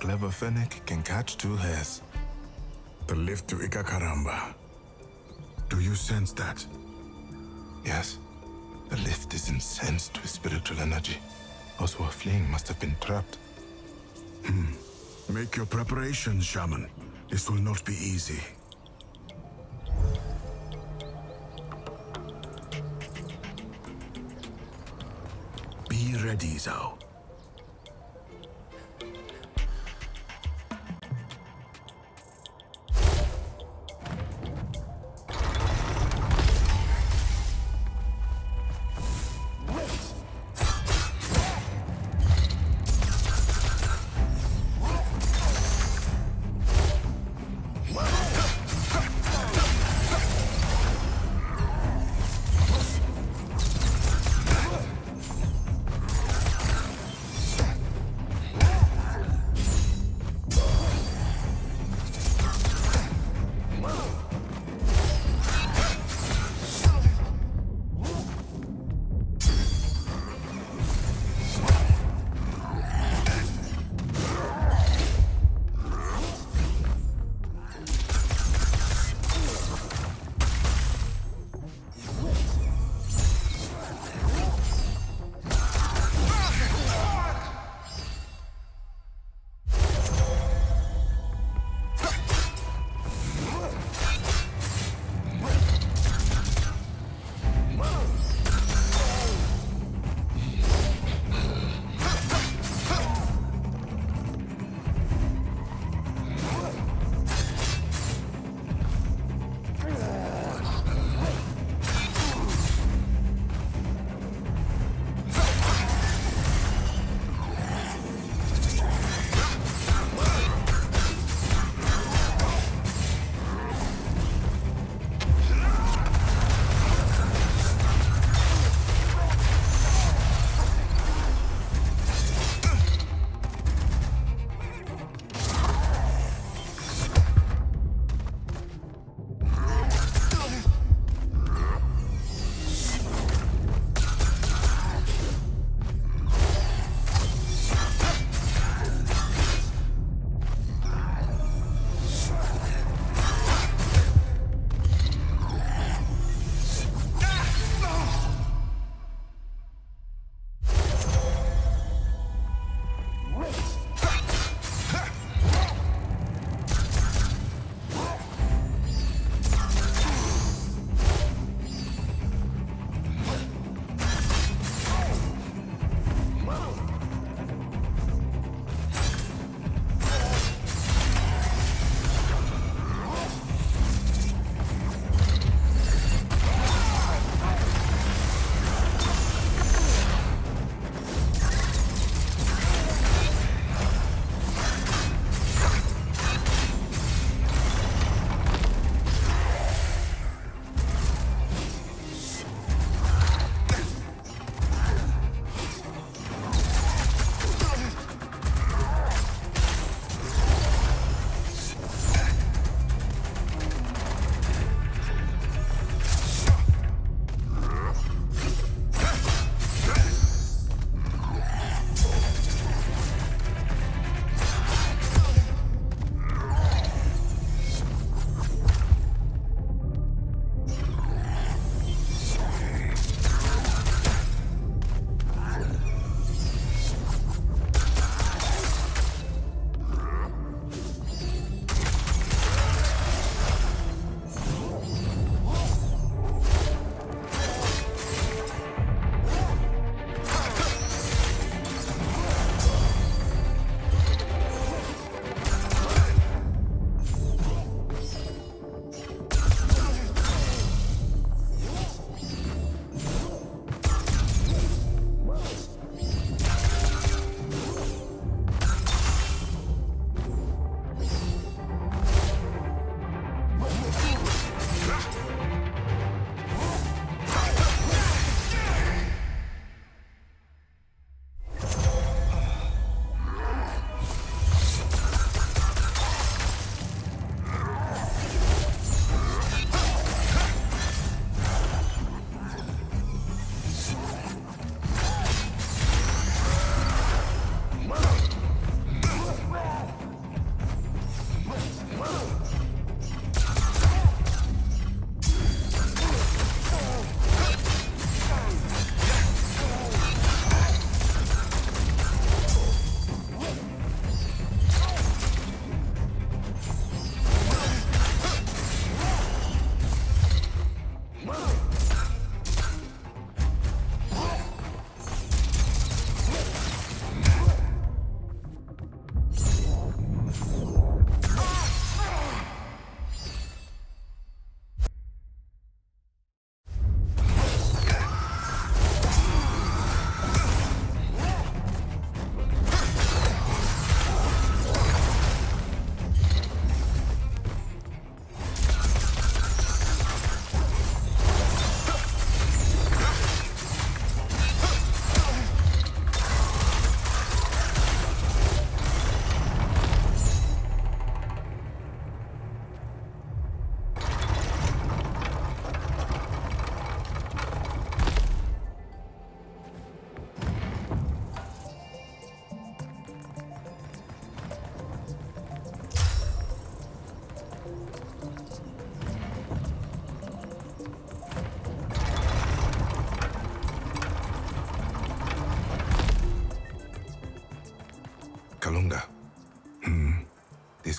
clever Fennec can catch two hares. The lift to Ikakaramba. Do you sense that? Yes. The lift is incensed with spiritual energy. Those who are fleeing must have been trapped. Make your preparations, Shaman. This will not be easy. Be ready, Zhao.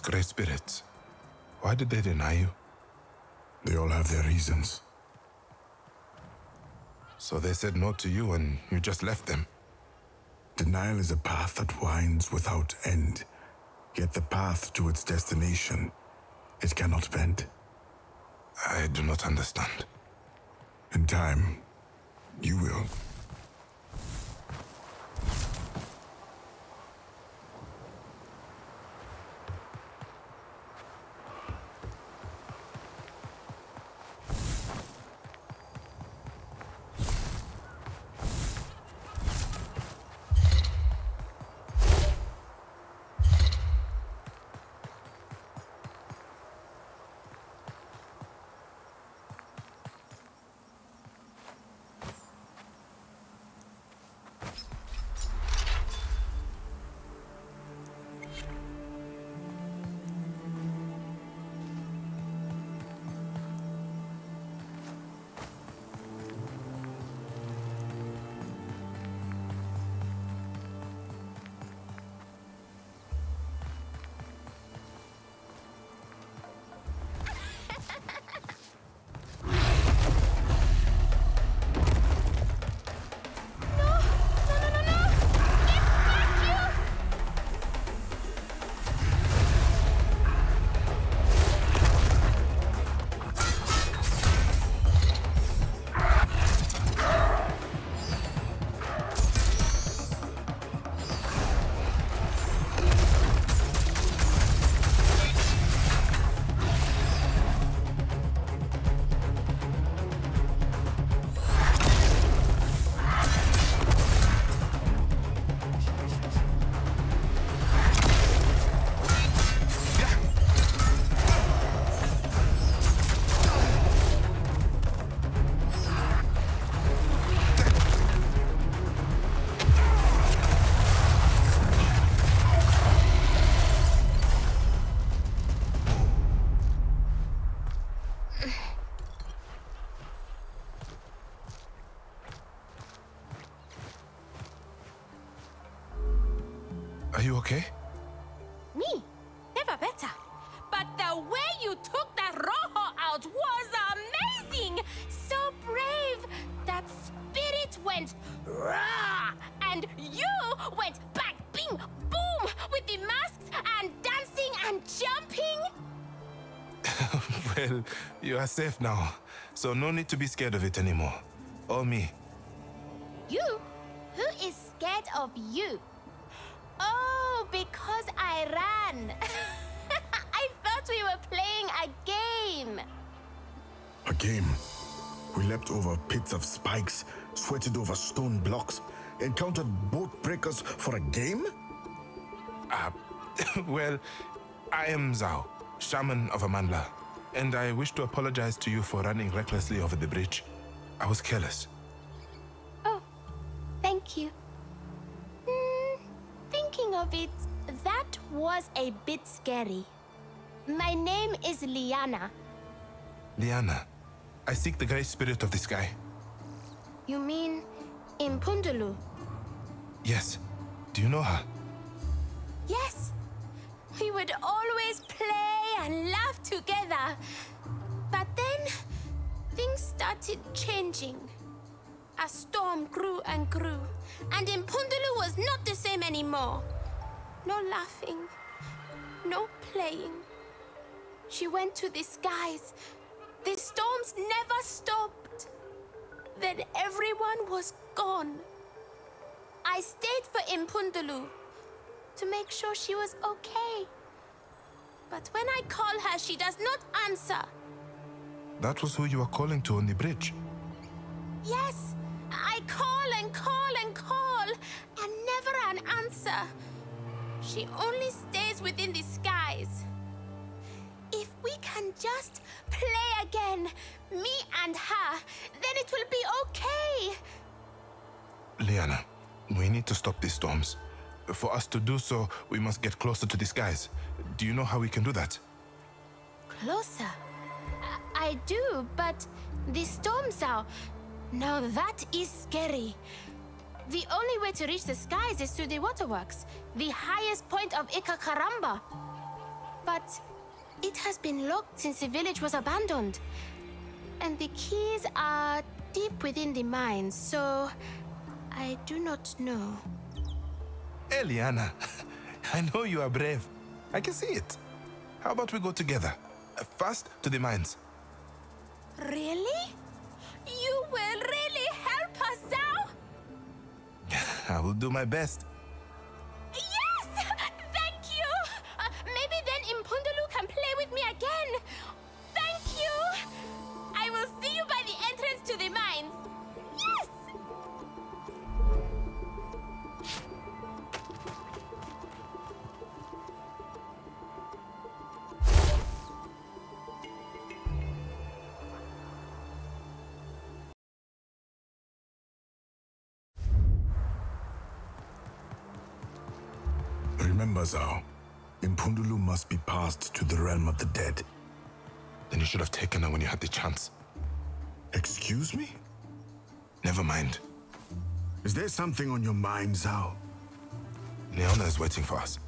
Grey Spirits, why did they deny you? They all have their reasons. So they said no to you and you just left them? Denial is a path that winds without end. Yet the path to its destination, it cannot bend. I do not understand. In time, you will. Are you okay? Me? Never better. But the way you took that Rojo out was amazing! So brave! That spirit went rah! And you went bang, bing, boom! With the masks and dancing and jumping! Well, you are safe now, so no need to be scared of it anymore. Or me. You? Who is scared of you? Oh, because I ran. I thought we were playing a game. A game? We leapt over pits of spikes, sweated over stone blocks, encountered boat breakers for a game? Well, I am Zhao, shaman of Amanla, and I wish to apologize to you for running recklessly over the bridge. I was careless. Oh, thank you. Thinking of it, that was a bit scary. My name is Liana. Liana, I seek the Great Spirit of the Sky. You mean Impundulu? Yes. Do you know her? Yes. We would always play and laugh together. But then, things started changing. A storm grew and grew, and Impundulu was not the same anymore. No laughing, no playing. She went to the skies. The storms never stopped. Then everyone was gone. I stayed for Impundulu to make sure she was okay. But when I call her, she does not answer. That was who you were calling to on the bridge. Yes, I call and call and call, and never an answer. She only stays within the skies. If we can just play again, me and her, then it will be okay. Liana, we need to stop these storms. For us to do so, we must get closer to the skies. Do you know how we can do that? Closer? I do, but the storms are... Now that is scary. The only way to reach the skies is through the waterworks, the highest point of Ika Karamba. but it has been locked since the village was abandoned. And the keys are deep within the mines, so I do not know. Eliana, I know you are brave. I can see it. How about we go together? First to the mines. Really? You will really help us now? I will do my best. Yes! Thank you! Maybe then Impundulu can play with me again. Thank you! I will see you by the entrance to the mines. Yes! Remember, Zhao, Impundulu must be passed to the realm of the dead. Then you should have taken her when you had the chance. Excuse me? Never mind. Is there something on your mind, Zhao? Leona is waiting for us.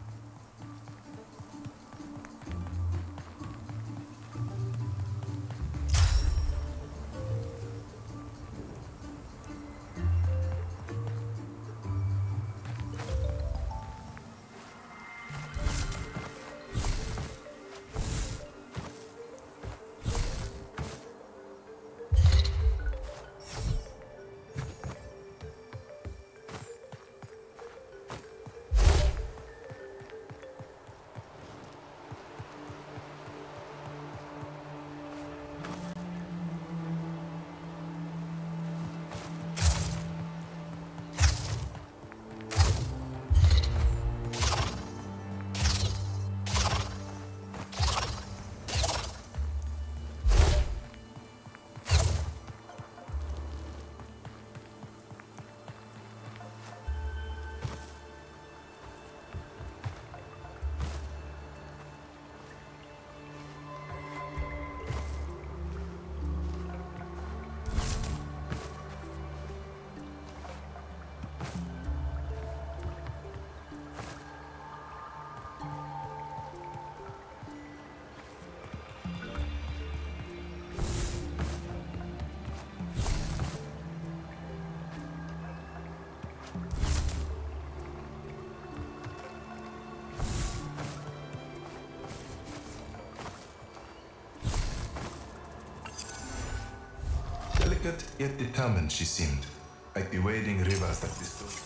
Delicate yet determined she seemed, like the wading rivers that bestowed.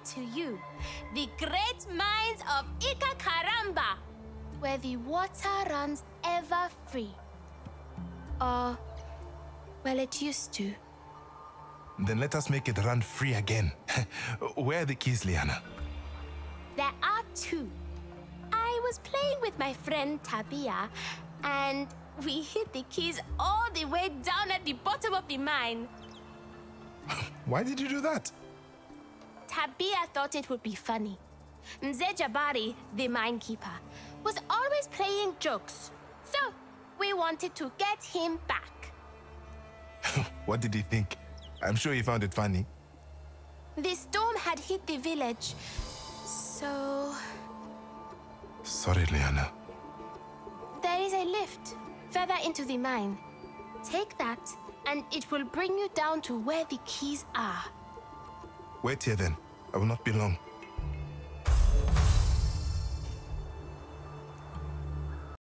to you the great mines of Ikakaramba, where the water runs ever free. Or, well, it used to. Then let us make it run free again. Where are the keys, Liana? There are two. I was playing with my friend Tabia, and we hid the keys all the way down at the bottom of the mine. Why did you do that? Tabia thought it would be funny. Mzee Jabari, the mine keeper, was always playing jokes. So, we wanted to get him back. What did he think? I'm sure he found it funny. The storm had hit the village, so... Sorry, Liana. There is a lift further into the mine. Take that, and it will bring you down to where the keys are. Wait here then. I will not be long.